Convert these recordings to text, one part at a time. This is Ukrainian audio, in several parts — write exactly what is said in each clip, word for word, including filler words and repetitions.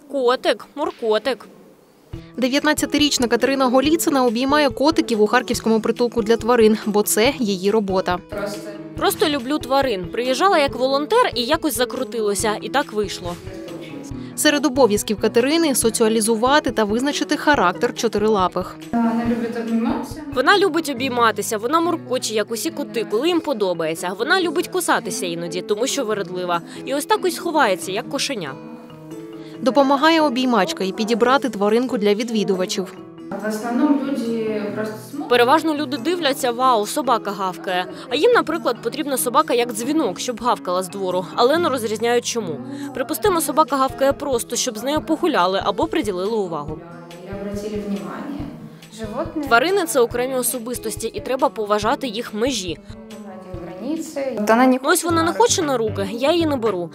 Котик, муркотик. дев'ятнадцятирічна Катерина Голіцина обіймає котиків у харківському притулку для тварин, бо це її робота. Просто люблю тварин. Приїжджала як волонтер і якось закрутилося. І так вийшло. Серед обов'язків Катерини – соціалізувати та визначити характер чотирилапих. Вона любить обніматися. Вона любить обійматися, вона муркоче, як усі коти, коли їм подобається. Вона любить кусатися іноді, тому що вередлива. І ось так ось ховається, як кошеня. Допомагає обіймачка і підібрати тваринку для відвідувачів. В основному люди просто смотрять. Переважно люди дивляться, вау, собака гавкає. А їм, наприклад, потрібна собака як дзвінок, щоб гавкала з двору, але не розрізняють чому. Припустимо, собака гавкає просто, щоб з нею погуляли або приділили увагу. І обратили внимание. Животні. Тварини – це окремі особистості, і треба поважати їх межі. Границі. Вона не Ось вона не хоче на руки, я її не беру.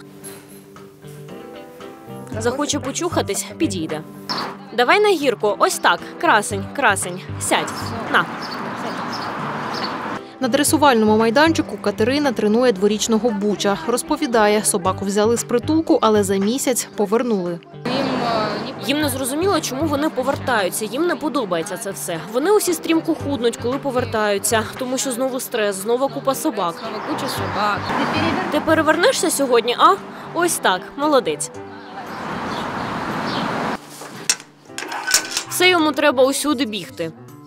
Захоче почухатись – підійде. Давай на гірку, ось так, красень, красень, сядь, на. На дресувальному майданчику Катерина тренує дворічного Буча. Розповідає, собаку взяли з притулку, але за місяць повернули. Їм не зрозуміло, чому вони повертаються, їм не подобається це все. Вони усі стрімко худнуть, коли повертаються, тому що знову стрес, знову купа собак. куча собак. Ти перевернешся сьогодні, а? Ось так, молодець. Все йому треба усюди бігти.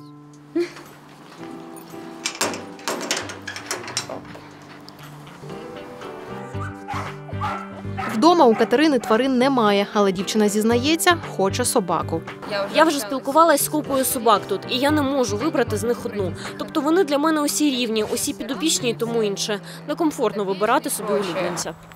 Вдома у Катерини тварин немає, але дівчина зізнається, хоче собаку. Я вже спілкувалась з купою собак тут, і я не можу вибрати з них одну. Тобто вони для мене усі рівні, усі підопічні і тому інше. Некомфортно вибирати собі улюбленця.